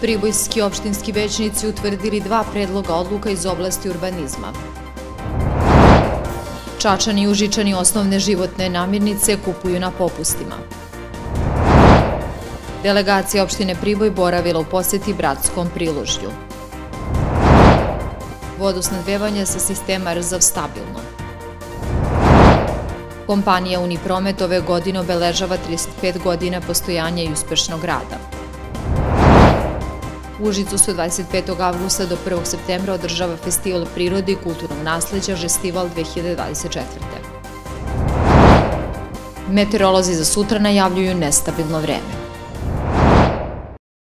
Pribojski opštinski većnici utvrdili 2 predloga odluka iz oblasti urbanizma. Čačani i Užičani osnovne životne namirnice kupuju na popustima. Delegacija opštine Priboj boravila u poseti Bratskom Prilužju. Vodosnabdevanje sa sistema RZAV stabilno. Kompanija Unipromet ove godine obeležava 35 godina postojanja i uspešnog rada. U Užicu se od 25. avgusta do 1. septembra održava Festival prirode i kulturnog nasleđa Žestival 2024. Meteorolozi za sutra najavljuju nestabilno vreme.